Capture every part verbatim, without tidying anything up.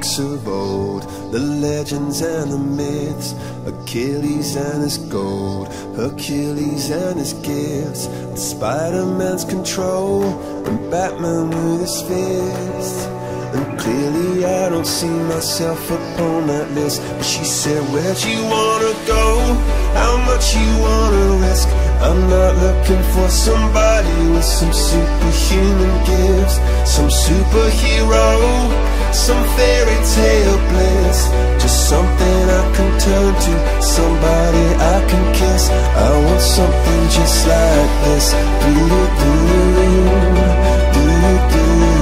books of old, the legends and the myths, Achilles and his gold, Hercules and his gifts, and Spider-Man's control, and Batman with his fist. And clearly I don't see myself upon that list. But she said, where'd you wanna go? How much you wanna risk? I'm not looking for somebody with some superhuman gifts, some superhero, some fairy tale bliss. Just something I can turn to, somebody I can kiss. I want something just like this. Do-do-do, do-do-do.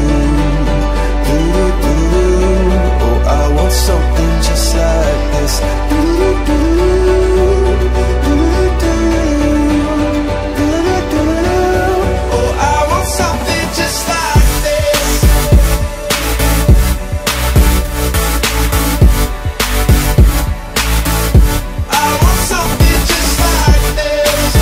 Oh, I want something just like this. Oh, I want something just like this. I want something just like this.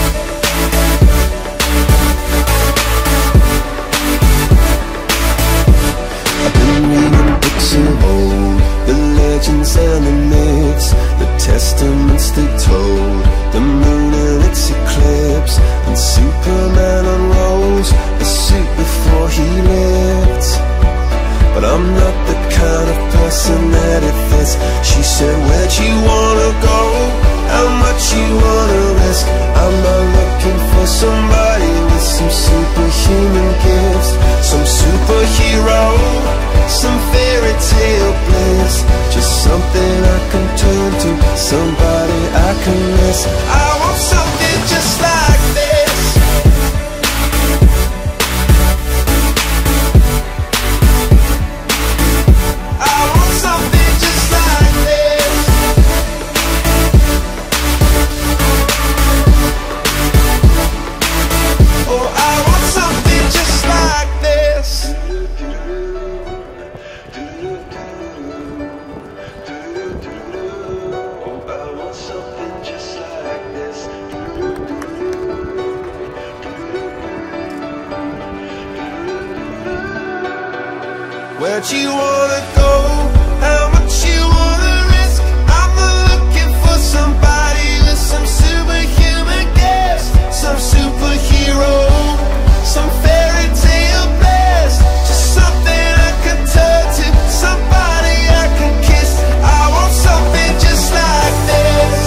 I've been reading books of old, the legends and the myths, the testaments they told, the moon and its eclipse, and Superman unrolls the suit before he lived. But I'm not the kind of person that it fits. She said, where'd you wanna go? How much you wanna risk? I'm not looking for somebody with some superhuman gifts, some superhero, some fairy tale bliss. Just something I can turn to, somebody I can miss. I want something just like this. I want something just like this. Oh, I want something just like this. Where'd you wanna go? How much you wanna risk? I'm not looking for somebody with some superhuman gifts, some superhero, some fairy tale bliss. Just something I can turn to, somebody I can kiss. I want something just like this.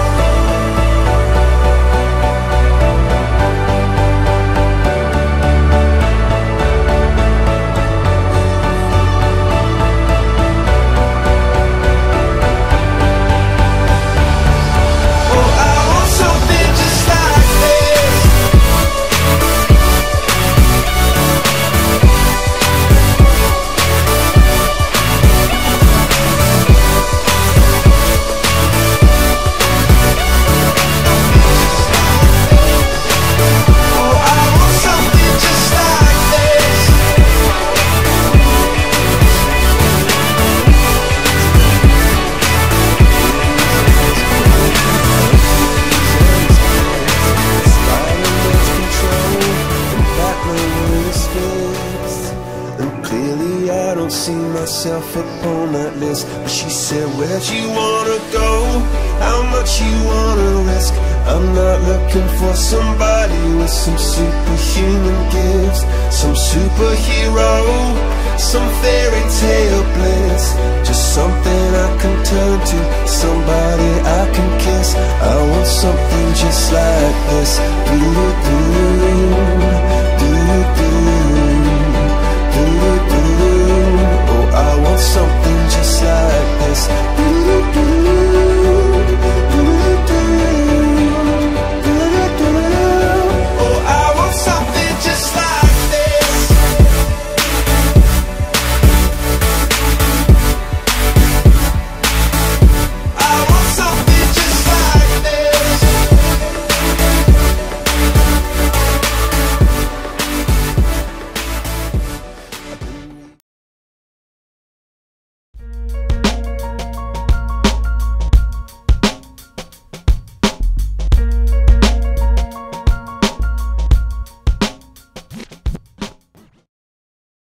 Myself upon that list. But she said, where'd you wanna go? How much you wanna risk? I'm not looking for somebody with some superhuman gifts, some superhero, some fairy tale bliss. Just something I can turn to, somebody I can kiss. I want something just like this. Do-do-do.